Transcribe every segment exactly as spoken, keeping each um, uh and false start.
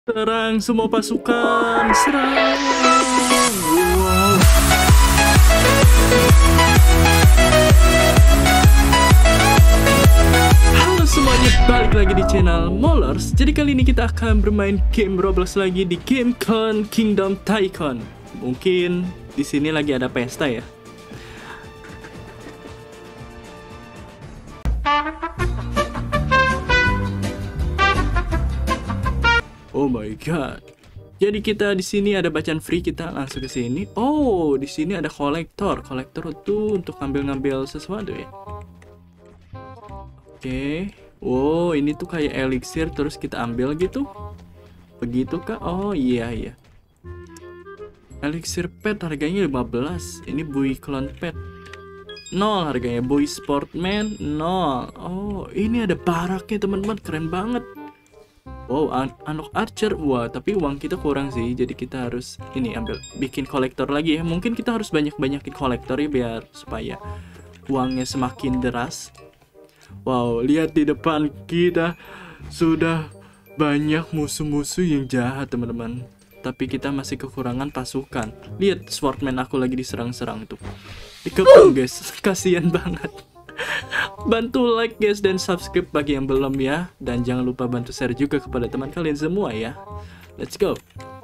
Serang semua pasukan, serang. Wow. Halo semuanya, balik lagi di channel Molars. Jadi kali ini kita akan bermain game Roblox lagi di game Clone Kingdom Tycoon. Mungkin di sini lagi ada pesta ya. Oh my god. Jadi kita di sini ada bacaan free, kita langsung ke sini. Oh, di sini ada kolektor. Kolektor itu untuk ngambil-ngambil sesuatu ya. Oke. Okay. Oh, ini tuh kayak elixir terus kita ambil gitu. Begitu kah? Oh iya iya. Elixir pet harganya lima belas. Ini Bui Clone Pet. Nol harganya. Bui Sportman nol. Oh, ini ada baraknya teman-teman, keren banget. Wow, un unlock archer. Wah, tapi uang kita kurang sih. Jadi kita harus ini ambil bikin kolektor lagi ya. Mungkin kita harus banyak-banyakin kolektor ya biar supaya uangnya semakin deras. Wow, lihat di depan kita sudah banyak musuh-musuh yang jahat, teman-teman. Tapi kita masih kekurangan pasukan. Lihat Swordman aku lagi diserang-serang tuh. Dikepung, guys. Kasihan banget. Bantu like guys dan subscribe bagi yang belum ya. Dan jangan lupa bantu share juga kepada teman kalian semua ya. Let's go.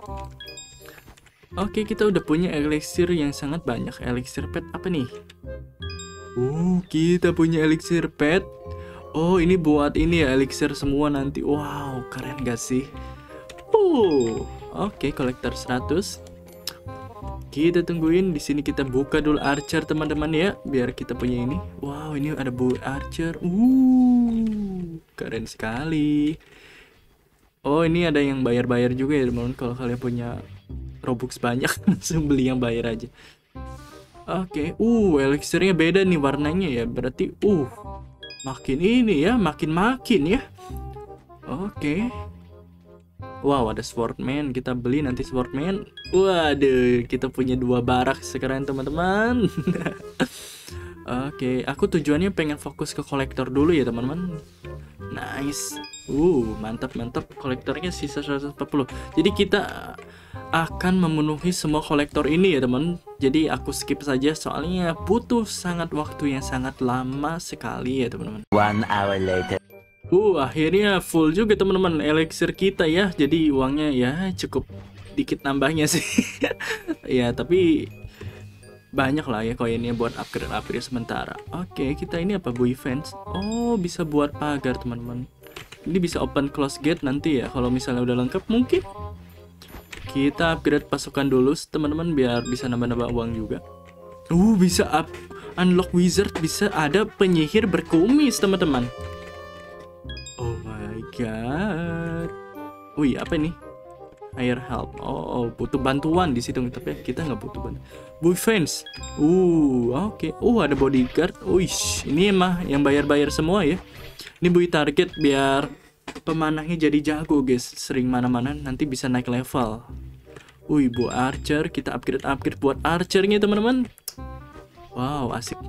Oke, kita udah punya elixir yang sangat banyak. Elixir pet apa nih? Uh, kita punya elixir pet. Oh, ini buat ini ya, elixir semua nanti. Wow, keren gak sih? Uh, oke, kolektor seratus. Kita tungguin di sini, kita buka dulu archer teman-teman ya, biar kita punya ini. Wow, ini ada bu archer. Uh, keren sekali. Oh, ini ada yang bayar-bayar juga ya teman-teman. Kalau kalian punya Robux banyak, langsung beli yang bayar aja. Oke, okay. uh, elixirnya beda nih warnanya ya. Berarti, uh, makin ini ya, makin-makin ya. Oke. Okay. Wow, ada Swordman, kita beli nanti Swordman. Waduh, kita punya dua barak sekarang teman-teman. Oke, okay. Aku tujuannya pengen fokus ke kolektor dulu ya teman-teman. Nice. Uh, mantap mantap. Kolektornya sisa seratus empat puluh. Jadi kita akan memenuhi semua kolektor ini ya teman. Jadi aku skip saja soalnya butuh sangat waktu yang sangat lama sekali ya teman-teman. One hour later. Uh, akhirnya full juga teman-teman elixir kita ya. Jadi uangnya ya cukup dikit nambahnya sih. Ya, tapi banyak lah ya koinnya buat upgrade-upgrade sementara. Oke, kita ini apa? Bui fence. Oh, bisa buat pagar teman-teman. Ini bisa open close gate nanti ya. Kalau misalnya udah lengkap mungkin. Kita upgrade pasukan dulu teman-teman biar bisa nambah-nambah uang juga. Uh, bisa up unlock wizard, bisa ada penyihir berkumis teman-teman. Oh my god. Wih, apa ini? Air help. Oh, oh, butuh bantuan di situ, tapi kita nggak butuh bantuan. Bui fence. Uh, oke. Okay. Uh, ada bodyguard. Wih, ini mah yang bayar-bayar semua ya. Ini bui target biar pemanahnya jadi jago, guys. Sering mana-mana nanti bisa naik level. Wih, bu archer, kita upgrade-upgrade buat archernya, teman-teman. Wow, asik.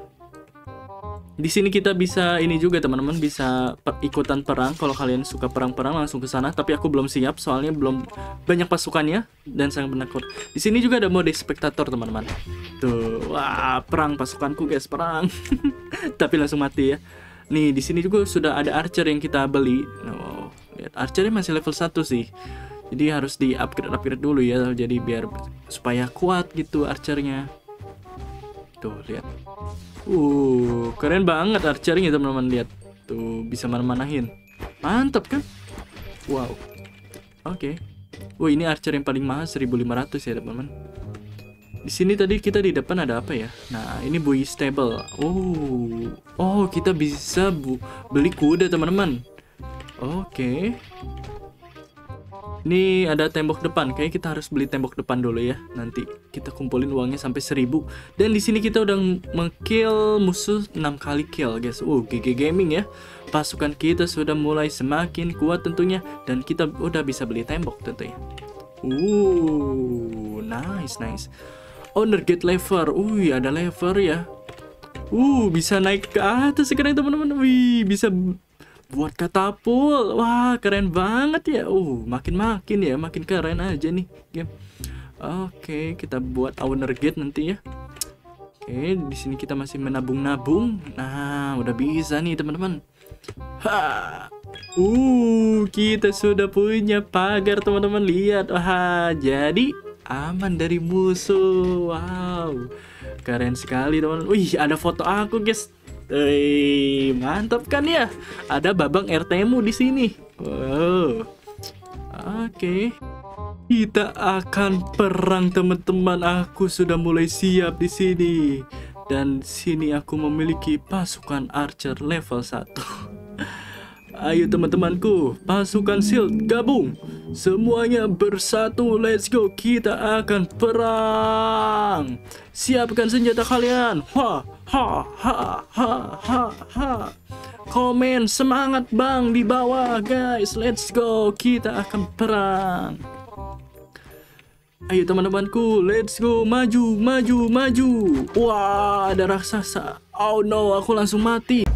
Di sini kita bisa ini juga teman-teman, bisa per ikutan perang. Kalau kalian suka perang-perang langsung ke sana. Tapi aku belum siap soalnya belum banyak pasukannya dan sangat penakut. Di sini juga ada mode spektator teman-teman. Tuh, wah perang pasukanku guys, perang. Tapi langsung mati ya. Nih di sini juga sudah ada archer yang kita beli. Oh, lihat archernya masih level satu sih. Jadi harus di upgrade-upgrade dulu ya. Jadi biar supaya kuat gitu archernya. Tuh lihat. Uh, keren banget archernya teman-teman, lihat. Tuh, bisa mana-manahin. Mantap kan? Wow. Oke. Okay. Wah, ini archer yang paling mahal seribu lima ratus ya, teman-teman. Di sini tadi kita di depan ada apa ya? Nah, ini bui stable. Oh. Oh, kita bisa bu beli kuda, teman-teman. Oke. Okay. Ini ada tembok depan, kayaknya kita harus beli tembok depan dulu ya. Nanti kita kumpulin uangnya sampai seribu. Dan di sini kita udah meng-kill musuh enam kali kill, guys. Uh, G G Gaming ya. Pasukan kita sudah mulai semakin kuat tentunya, dan kita udah bisa beli tembok tentunya. Uh, nice nice. Owner get lever. Wih, ada lever ya. Uh, bisa naik ke atas sekarang teman-teman. Wih, bisa buat katapul. Wah, keren banget ya. Uh, makin-makin ya, makin keren aja nih game. Oke, kita buat owner gate nanti ya. Oke, di sini kita masih menabung-nabung. Nah, udah bisa nih teman-teman. Ha. Uh, kita sudah punya pagar teman-teman. Lihat, wah, jadi aman dari musuh. Wow, keren sekali teman-teman. Wih, ada foto aku guys. Wih, mantap kan ya? Ada Babang R T-mu di sini. Wow. Oke. Kita akan perang teman-teman. Aku sudah mulai siap di sini. Dan sini aku memiliki pasukan archer level satu. Ayo teman-temanku, pasukan shield gabung. Semuanya bersatu, let's go. Kita akan perang. Siapkan senjata kalian. Ha ha ha ha ha ha. Komen semangat bang di bawah guys. Let's go. Kita akan perang. Ayo teman-temanku, let's go. Maju, maju, maju. Wah, ada raksasa. Oh no, aku langsung mati.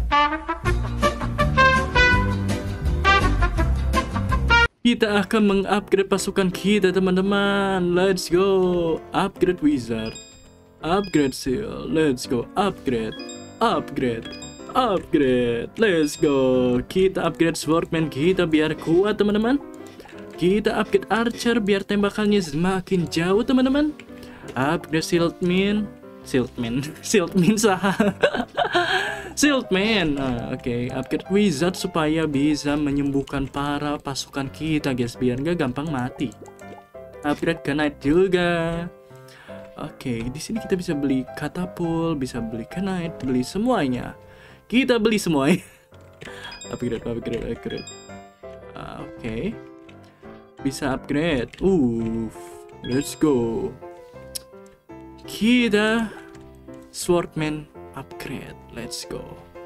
Kita akan mengupgrade pasukan kita teman-teman. Let's go. Upgrade wizard, upgrade shield. Let's go. Upgrade, upgrade, upgrade. Let's go. Kita upgrade swordman kita biar kuat teman-teman. Kita upgrade archer biar tembakannya semakin jauh teman-teman. Upgrade shieldman, shieldman, shieldman sah. Shieldman. Nah, oke, okay. Upgrade wizard supaya bisa menyembuhkan para pasukan kita guys, biar nggak gampang mati. Upgrade knight juga. Oke, okay. Di sini kita bisa beli katapul, bisa beli knight, beli semuanya. Kita beli semuanya. Upgrade, upgrade, upgrade. Uh, oke. Okay. Bisa upgrade. Uh, let's go. Kita swordman upgrade. Let's go.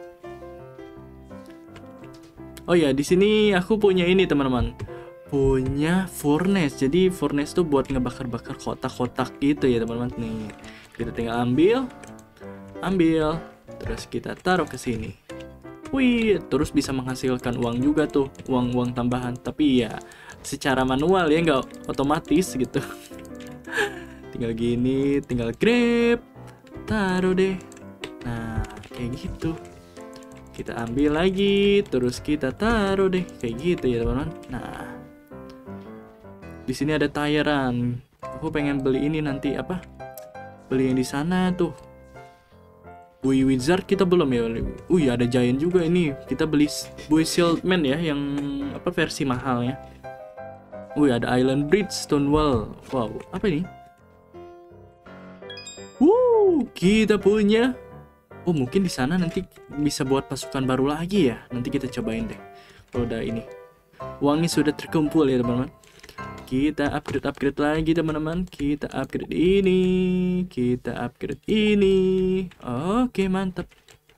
Oh ya, di sini aku punya ini teman-teman. Punya furnace. Jadi furnace tuh buat ngebakar-bakar kotak-kotak gitu ya teman-teman. Nih, kita tinggal ambil, ambil, terus kita taruh ke sini. Wih, terus bisa menghasilkan uang juga tuh, uang-uang tambahan. Tapi ya secara manual ya, nggak otomatis gitu. Tinggal gini, tinggal grab, taruh deh. Nah, kayak gitu. Kita ambil lagi, terus kita taruh deh, kayak gitu ya teman-teman. Nah, di sini ada tirean. Aku pengen beli ini nanti apa? Beli yang di sana tuh. Boy wizard kita belum ya. Wih, ada giant juga ini. Kita beli boy shieldman ya, yang apa versi mahal ya. Wih, ada island bridge, stone wall. Wow, apa ini? Wuh, kita punya. Oh, mungkin di sana nanti bisa buat pasukan baru lagi ya. Nanti kita cobain deh. Kalau udah ini, uangnya sudah terkumpul ya teman-teman. Kita upgrade-upgrade lagi teman-teman. Kita upgrade ini, kita upgrade ini. Oke, mantap.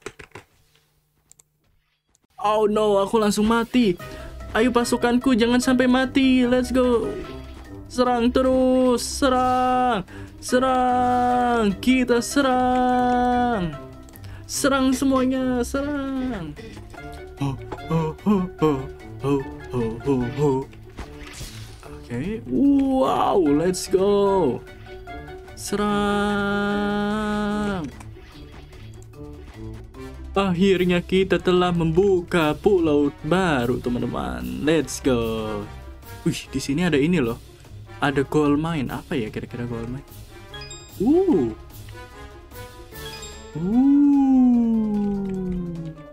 Oh no, aku langsung mati. Ayo pasukanku, jangan sampai mati. Let's go. Serang terus, serang, serang. Kita serang, serang semuanya, serang. Ho ho ho ho ho ho ho ho. Oke, wow, let's go. Serang. Akhirnya kita telah membuka pulau baru teman-teman. Let's go. Wih, di sini ada ini loh. Ada gold mine. Apa ya kira-kira gold mine? Uh. Uh.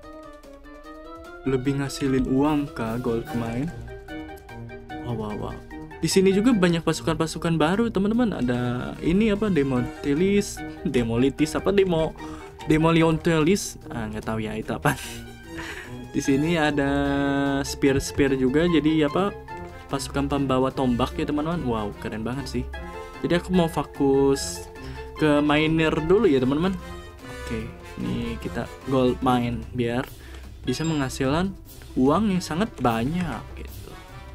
Lebih ngasilin uang kah gold mine? Wow, wow, wow. Di sini juga banyak pasukan-pasukan baru teman-teman. Ada ini apa? Demolitilis, demolitis apa demo? Demoliontelis, ah nggak tahu ya itu apa. Di sini ada spear-spear juga, jadi apa pasukan pembawa tombak ya teman-teman. Wow, keren banget sih. Jadi aku mau fokus ke miner dulu ya teman-teman. Oke, ini kita gold mine biar bisa menghasilkan uang yang sangat banyak gitu.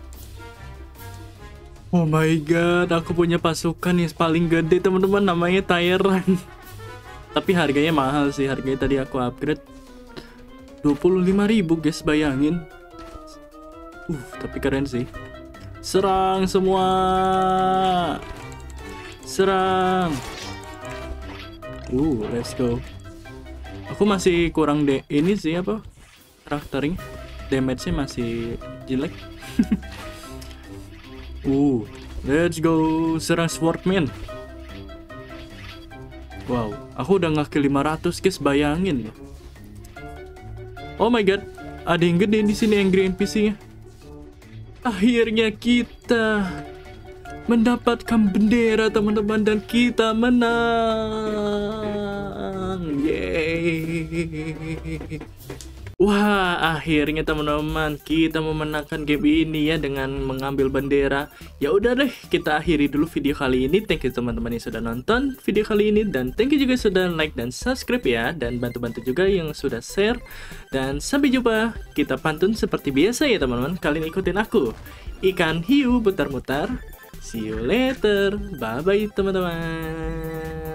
Oh my god, aku punya pasukan yang paling gede teman-teman, namanya Tyrant. Tapi harganya mahal sih, harganya tadi aku upgrade dua puluh lima ribu guys, bayangin. Uh, tapi keren sih. Serang semua. Serang. Uh, let's go. Aku masih kurang de ini sih apa? Karakternya. Damage-nya masih jelek. uh, let's go. Serang Swordman. Wow, aku udah nge-kill lima ratus guys, bayangin. Oh my god, ada yang gede di sini, angry N P C-nya. Akhirnya kita mendapatkan bendera teman-teman dan kita menang. Yeay. Wah, akhirnya teman-teman kita memenangkan game ini ya dengan mengambil bendera. Ya udah deh, kita akhiri dulu video kali ini. Thank you teman-teman yang sudah nonton video kali ini, dan thank you juga sudah like dan subscribe ya, dan bantu-bantu juga yang sudah share. Dan sampai jumpa, kita pantun seperti biasa ya teman-teman. Kalian ikutin aku, ikan hiu mutar-mutar. See you later, bye bye teman-teman.